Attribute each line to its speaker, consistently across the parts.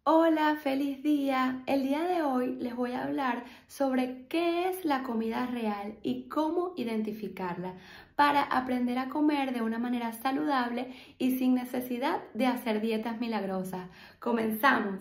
Speaker 1: Hola, feliz día. El día de hoy les voy a hablar sobre qué es la comida real y cómo identificarla para aprender a comer de una manera saludable y sin necesidad de hacer dietas milagrosas. ¡Comenzamos!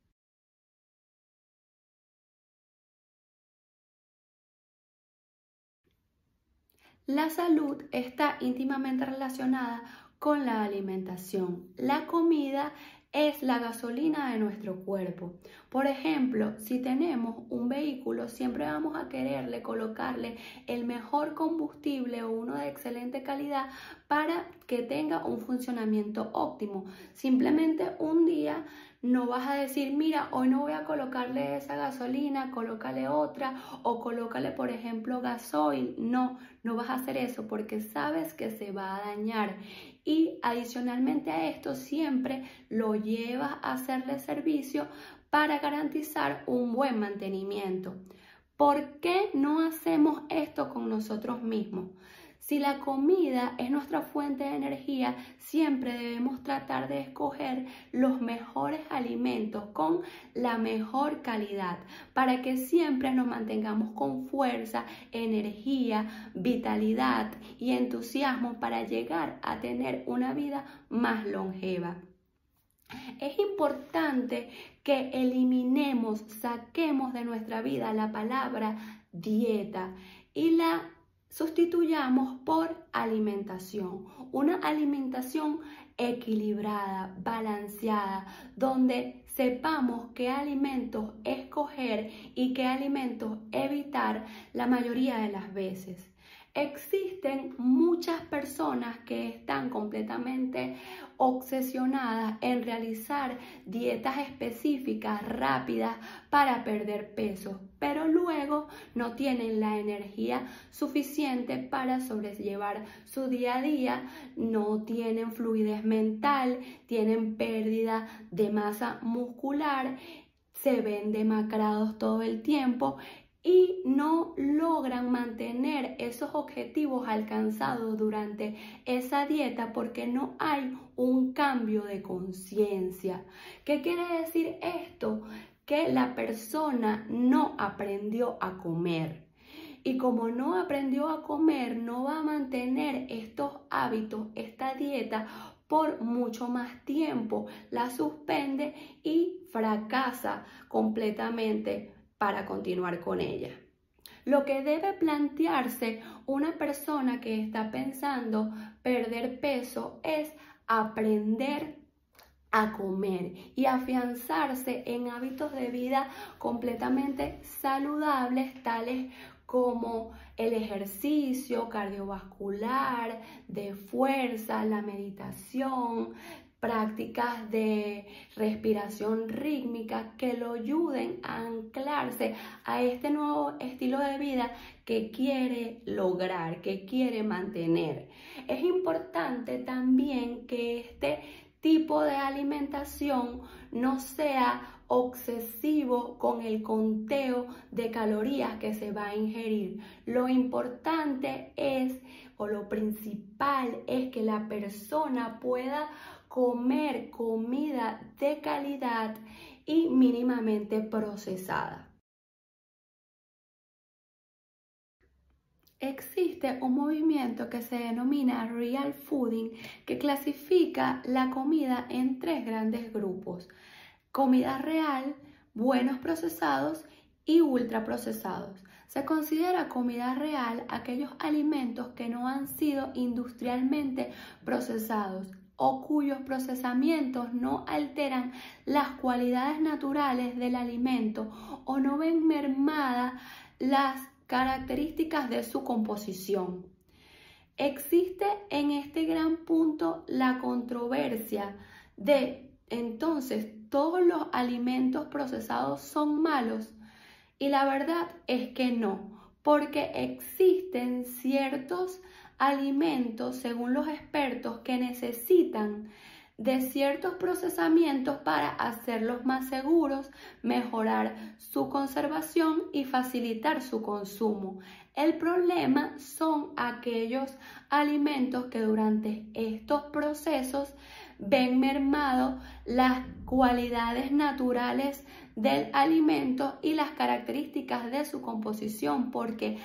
Speaker 1: La salud está íntimamente relacionada con la alimentación. La comida es la gasolina de nuestro cuerpo. Por ejemplo, si tenemos un vehículo, siempre vamos a quererle colocarle el mejor combustible o uno de excelente calidad para que tenga un funcionamiento óptimo. Simplemente un día no vas a decir, mira, hoy no voy a colocarle esa gasolina, colócale otra o colócale, por ejemplo, gasoil. No vas a hacer eso porque sabes que se va a dañar. Y adicionalmente a esto, siempre lo llevas a hacerle servicio para garantizar un buen mantenimiento. ¿Por qué no hacemos esto con nosotros mismos? Si la comida es nuestra fuente de energía, siempre debemos tratar de escoger los mejores alimentos con la mejor calidad para que siempre nos mantengamos con fuerza, energía, vitalidad y entusiasmo para llegar a tener una vida más longeva. Es importante que eliminemos, saquemos de nuestra vida la palabra dieta y la sustituyamos por alimentación. Una alimentación equilibrada, balanceada, donde sepamos qué alimentos escoger y qué alimentos evitar la mayoría de las veces. Existen muchas personas que están completamente obsesionadas en realizar dietas específicas, rápidas, para perder peso, pero luego no tienen la energía suficiente para sobrellevar su día a día, no tienen fluidez mental, tienen pérdida de masa muscular, se ven demacrados todo el tiempo y no logran mantener esos objetivos alcanzados durante esa dieta porque no hay un cambio de conciencia. ¿Qué quiere decir esto? Que la persona no aprendió a comer. Y como no aprendió a comer, no va a mantener estos hábitos, esta dieta, por mucho más tiempo. La suspende y fracasa completamente para continuar con ella. Lo que debe plantearse una persona que está pensando perder peso es aprender a comer y afianzarse en hábitos de vida completamente saludables, tales como el ejercicio cardiovascular, de fuerza, la meditación, prácticas de respiración rítmica que lo ayuden a anclarse a este nuevo estilo de vida que quiere lograr, que quiere mantener. Es importante también que este tipo de alimentación no sea obsesivo con el conteo de calorías que se va a ingerir. Lo importante es, o lo principal es, que la persona pueda comer comida de calidad y mínimamente procesada. Existe un movimiento que se denomina Real Fooding, que clasifica la comida en tres grandes grupos: comida real, buenos procesados y ultraprocesados. Se considera comida real aquellos alimentos que no han sido industrialmente procesados o cuyos procesamientos no alteran las cualidades naturales del alimento o no ven mermadas las características de su composición. Existe en este gran punto la controversia de, entonces, ¿todos los alimentos procesados son malos? Y la verdad es que no, porque existen ciertos alimentos, según los expertos, que necesitan de ciertos procesamientos para hacerlos más seguros, mejorar su conservación y facilitar su consumo. El problema son aquellos alimentos que durante estos procesos ven mermado las cualidades naturales del alimento y las características de su composición porque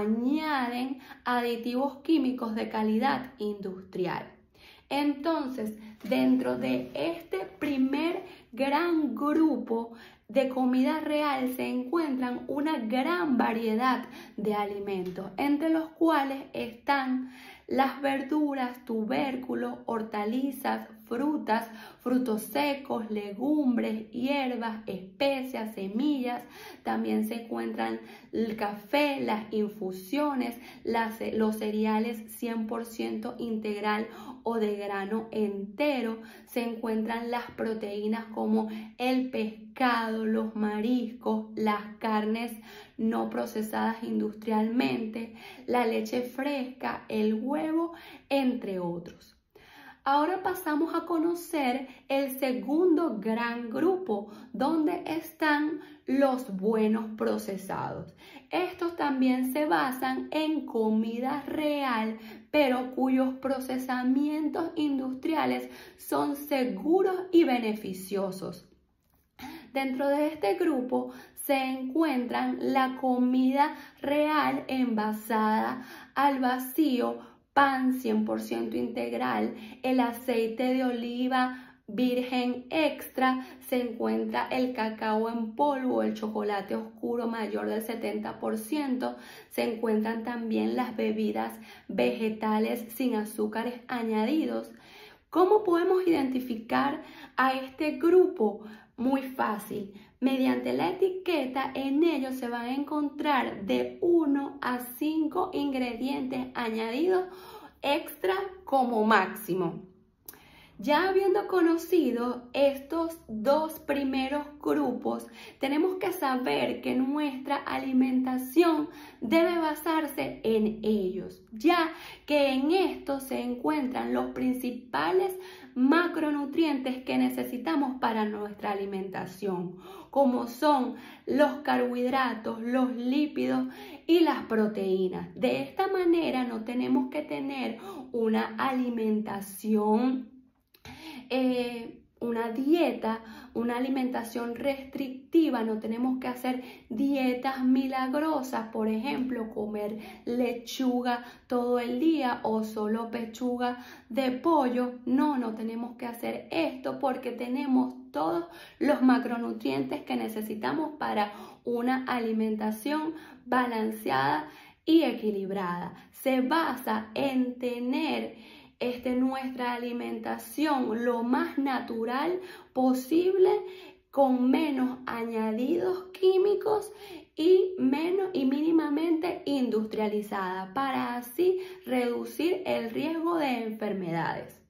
Speaker 1: añaden aditivos químicos de calidad industrial. Entonces, dentro de este primer gran grupo de comida real se encuentran una gran variedad de alimentos, entre los cuales están las verduras, tubérculos, hortalizas, frutas, frutos secos, legumbres, hierbas, especias, semillas. También se encuentran el café, las infusiones, los cereales 100% integral o de grano entero. Se encuentran las proteínas como el pescado, los mariscos, las carnes no procesadas industrialmente, la leche fresca, el huevo, entre otros. Ahora pasamos a conocer el segundo gran grupo, donde están los buenos procesados. Estos también se basan en comida real, pero cuyos procesamientos industriales son seguros y beneficiosos. Dentro de este grupo se encuentran la comida real envasada al vacío, pan 100% integral, el aceite de oliva virgen extra, se encuentra el cacao en polvo, el chocolate oscuro mayor del 70%, se encuentran también las bebidas vegetales sin azúcares añadidos. ¿Cómo podemos identificar a este grupo? Muy fácil. Mediante la etiqueta, en ellos se van a encontrar de 1 a 5 ingredientes añadidos extra como máximo. Ya habiendo conocido estos dos primeros grupos, tenemos que saber que nuestra alimentación debe basarse en ellos, ya que en estos se encuentran los principales macronutrientes que necesitamos para nuestra alimentación, como son los carbohidratos, los lípidos y las proteínas. De esta manera no tenemos que tener una alimentación una dieta, una alimentación restrictiva. No tenemos que hacer dietas milagrosas, por ejemplo, comer lechuga todo el día o solo pechuga de pollo. No tenemos que hacer esto porque tenemos todos los macronutrientes que necesitamos para una alimentación balanceada y equilibrada. Se basa en tener nuestra alimentación lo más natural posible, con menos añadidos químicos y mínimamente industrializada, para así reducir el riesgo de enfermedades.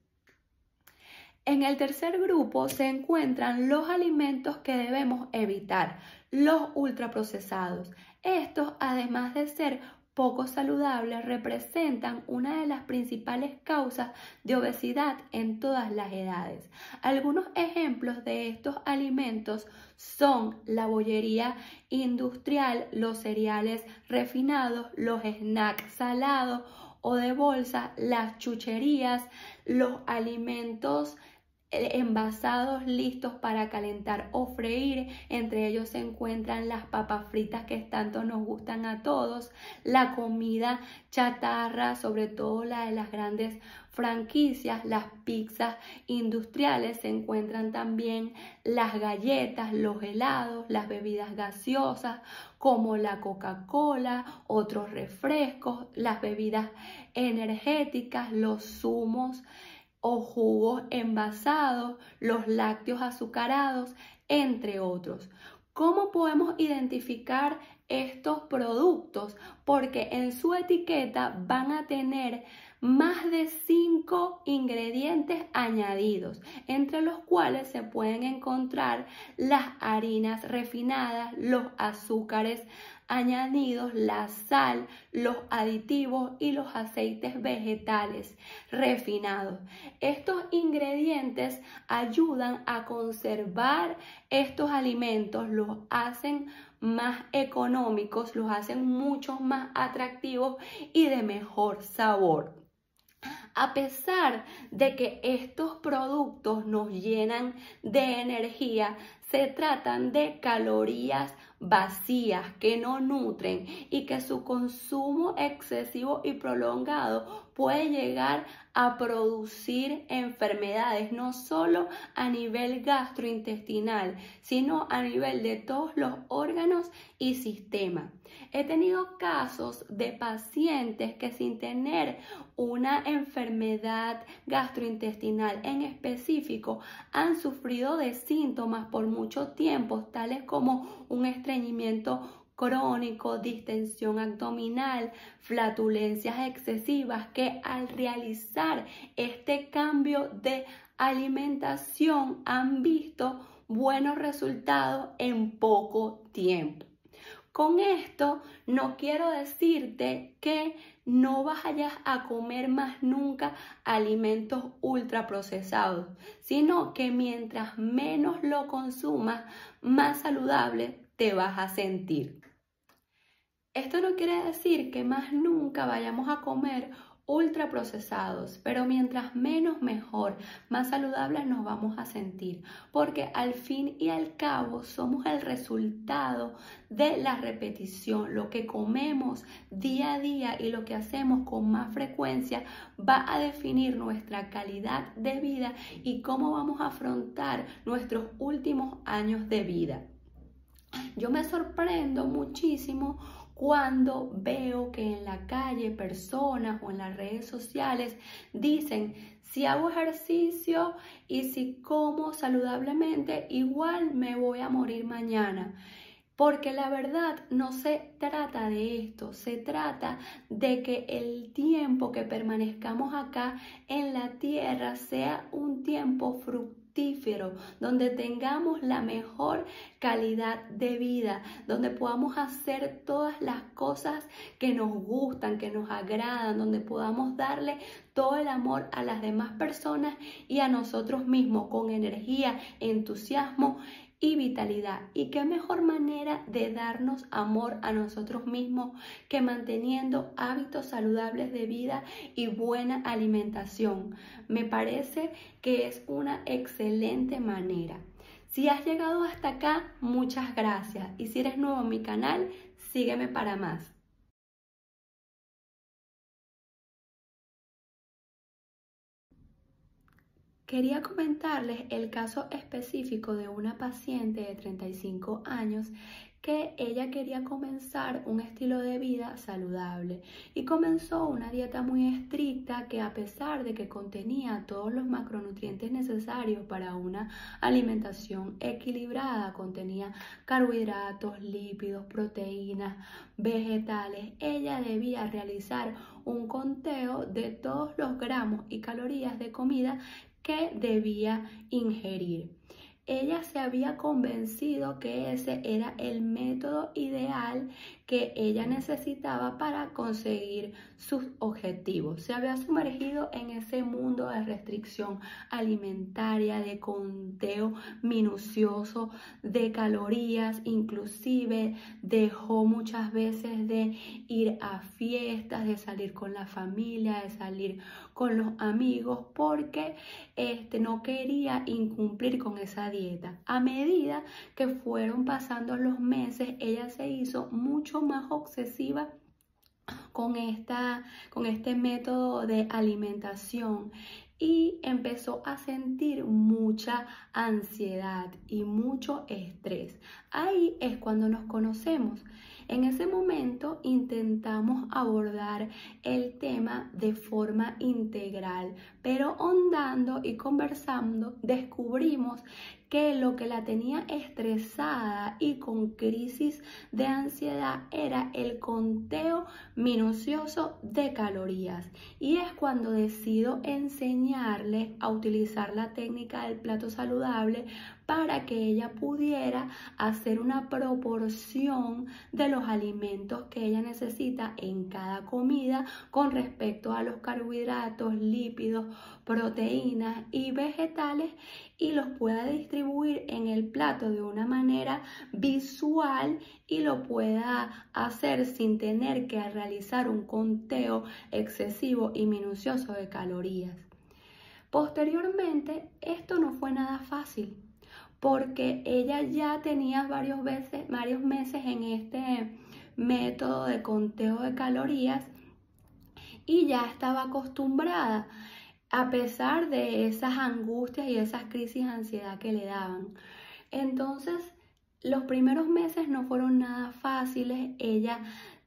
Speaker 1: En el tercer grupo se encuentran los alimentos que debemos evitar, los ultraprocesados. Estos, además de ser poco saludables, representan una de las principales causas de obesidad en todas las edades. Algunos ejemplos de estos alimentos son la bollería industrial, los cereales refinados, los snacks salados o de bolsa, las chucherías, los alimentos envasados listos para calentar o freír. Entre ellos se encuentran las papas fritas que tanto nos gustan a todos, la comida chatarra, sobre todo la de las grandes franquicias, las pizzas industriales. Se encuentran también las galletas, los helados, las bebidas gaseosas como la Coca-Cola, otros refrescos, las bebidas energéticas, los zumos o jugos envasados, los lácteos azucarados, entre otros. ¿Cómo podemos identificar estos productos? Porque en su etiqueta van a tener más de 5 ingredientes añadidos, entre los cuales se pueden encontrar las harinas refinadas, los azúcares añadidos, la sal, los aditivos y los aceites vegetales refinados. Estos ingredientes ayudan a conservar estos alimentos, los hacen más económicos, los hacen mucho más atractivos y de mejor sabor. A pesar de que estos productos nos llenan de energía, se tratan de calorías vacías que no nutren y que su consumo excesivo y prolongado puede llegar a producir enfermedades, no solo a nivel gastrointestinal, sino a nivel de todos los órganos y sistemas. He tenido casos de pacientes que sin tener una enfermedad gastrointestinal en específico han sufrido de síntomas por mucho tiempo, tales como un estreñimiento crónico, distensión abdominal, flatulencias excesivas, que al realizar este cambio de alimentación han visto buenos resultados en poco tiempo. Con esto no quiero decirte que no vayas a comer más nunca alimentos ultraprocesados, sino que mientras menos lo consumas, más saludable te vas a sentir. Esto no quiere decir que más nunca vayamos a comer ultraprocesados, pero mientras menos mejor, más saludables nos vamos a sentir, porque al fin y al cabo somos el resultado de la repetición. Lo que comemos día a día y lo que hacemos con más frecuencia va a definir nuestra calidad de vida y cómo vamos a afrontar nuestros últimos años de vida. Yo me sorprendo muchísimo cuando veo que en la calle personas o en las redes sociales dicen: si hago ejercicio y si como saludablemente, igual me voy a morir mañana. Porque la verdad no se trata de esto, se trata de que el tiempo que permanezcamos acá en la tierra sea un tiempo fructífero, donde tengamos la mejor calidad de vida, donde podamos hacer todas las cosas que nos gustan, que nos agradan, donde podamos darle todo el amor a las demás personas y a nosotros mismos con energía, entusiasmo y vitalidad. Y qué mejor manera de darnos amor a nosotros mismos que manteniendo hábitos saludables de vida y buena alimentación. Me parece que es una excelente manera. Si has llegado hasta acá, muchas gracias. Y si eres nuevo en mi canal, sígueme para más. Quería comentarles el caso específico de una paciente de 35 años que ella quería comenzar un estilo de vida saludable y comenzó una dieta muy estricta que, a pesar de que contenía todos los macronutrientes necesarios para una alimentación equilibrada, contenía carbohidratos, lípidos, proteínas, vegetales, ella debía realizar un conteo de todos los gramos y calorías de comida que debía ingerir. Ella se había convencido que ese era el método ideal que ella necesitaba para conseguir sus objetivos. Se había sumergido en ese mundo de restricción alimentaria, de conteo minucioso de calorías, inclusive dejó muchas veces de ir a fiestas, de salir con la familia, de salir con los amigos, porque no quería incumplir con esa dieta. A medida que fueron pasando los meses, ella se hizo mucho más obsesiva con este método de alimentación y empezó a sentir mucha ansiedad y mucho estrés. Ahí es cuando nos conocemos. En ese momento intentamos abordar el tema de forma integral, pero ahondando y conversando descubrimos que lo que la tenía estresada y con crisis de ansiedad era el conteo minucioso de calorías. Y es cuando decido enseñarle a utilizar la técnica del plato saludable para que ella pudiera hacer una proporción de los alimentos que ella necesita en cada comida con respecto a los carbohidratos, lípidos, proteínas y vegetales, y los pueda distribuir en el plato de una manera visual y lo pueda hacer sin tener que realizar un conteo excesivo y minucioso de calorías. Posteriormente, esto no fue nada fácil, porque ella ya tenía varios meses en este método de conteo de calorías y ya estaba acostumbrada, a pesar de esas angustias y esas crisis de ansiedad que le daban. Entonces, los primeros meses no fueron nada fáciles. Ella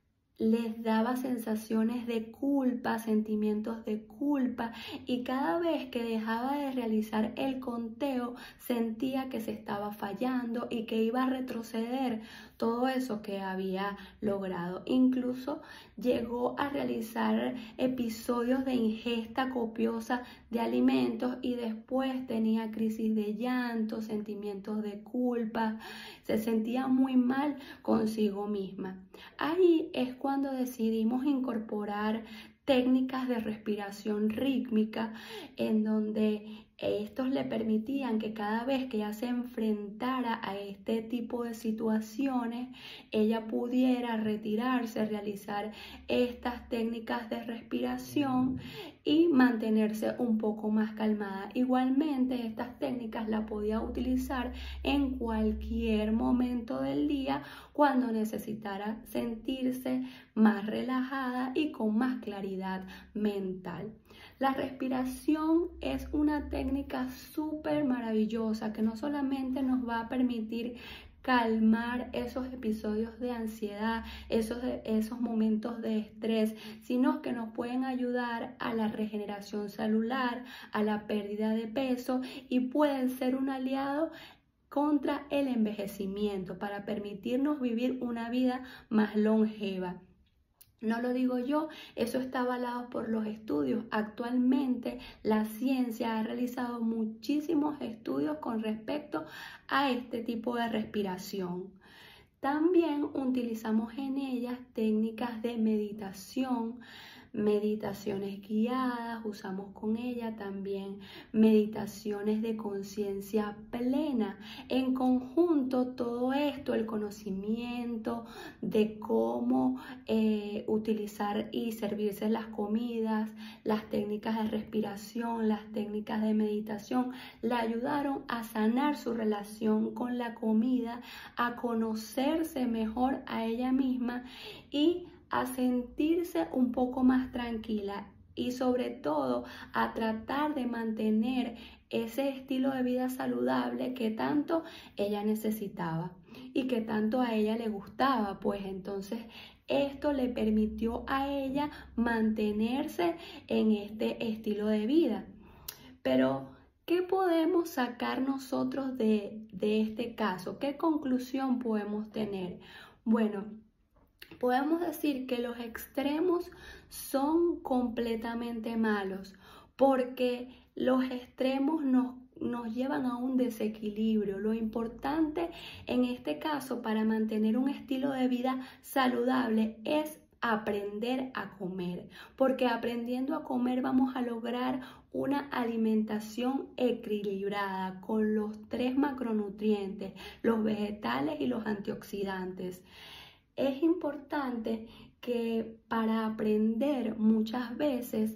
Speaker 1: les daba sensaciones de culpa, sentimientos de culpa, y cada vez que dejaba de realizar el conteo sentía que se estaba fallando y que iba a retroceder todo eso que había logrado. Incluso llegó a realizar episodios de ingesta copiosa de alimentos y después tenía crisis de llanto, sentimientos de culpa, se sentía muy mal consigo misma. Ahí es cuando decidimos incorporar técnicas de respiración rítmica, en donde estos le permitían que cada vez que ella se enfrentara a este tipo de situaciones, ella pudiera retirarse, realizar estas técnicas de respiración y mantenerse un poco más calmada. Igualmente, estas técnicas las podía utilizar en cualquier momento del día cuando necesitara sentirse más relajada y con más claridad mental. La respiración es una técnica súper maravillosa que no solamente nos va a permitir calmar esos episodios de ansiedad, esos momentos de estrés, sino que nos pueden ayudar a la regeneración celular, a la pérdida de peso, y pueden ser un aliado contra el envejecimiento para permitirnos vivir una vida más longeva. No lo digo yo, eso está avalado por los estudios. Actualmente la ciencia ha realizado muchísimos estudios con respecto a este tipo de respiración. También utilizamos en ellas técnicas de meditaciones guiadas, usamos con ella también meditaciones de conciencia plena. En conjunto, todo esto, el conocimiento de cómo utilizar y servirse las comidas, las técnicas de respiración, las técnicas de meditación, le ayudaron a sanar su relación con la comida, a conocerse mejor a ella misma y a sentirse un poco más tranquila, y sobre todo a tratar de mantener ese estilo de vida saludable que tanto ella necesitaba y que tanto a ella le gustaba. Pues entonces esto le permitió a ella mantenerse en este estilo de vida. Pero ¿qué podemos sacar nosotros de este caso? ¿Qué conclusión podemos tener? Bueno, podemos decir que los extremos son completamente malos, porque los extremos nos llevan a un desequilibrio. Lo importante en este caso para mantener un estilo de vida saludable es aprender a comer, porque aprendiendo a comer vamos a lograr una alimentación equilibrada con los 3 macronutrientes, los vegetales y los antioxidantes. Es importante que para aprender muchas veces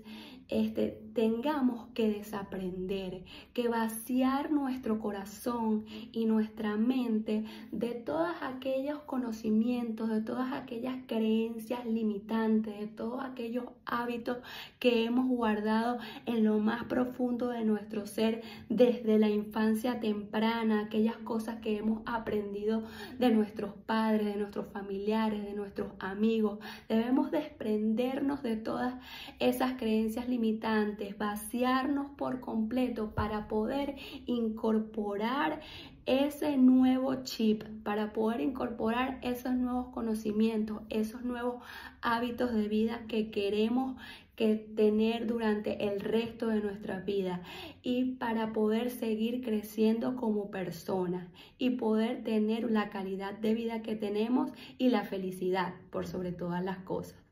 Speaker 1: tengamos que desaprender, que vaciar nuestro corazón y nuestra mente de todos aquellos conocimientos, de todas aquellas creencias limitantes, de todos aquellos hábitos que hemos guardado en lo más profundo de nuestro ser desde la infancia temprana, aquellas cosas que hemos aprendido de nuestros padres, de nuestros familiares, de nuestros amigos. Debemos desprendernos de todas esas creencias limitantes es vaciarnos por completo para poder incorporar ese nuevo chip, para poder incorporar esos nuevos conocimientos, esos nuevos hábitos de vida que queremos tener durante el resto de nuestra vida, y para poder seguir creciendo como personas y poder tener la calidad de vida que tenemos y la felicidad por sobre todas las cosas.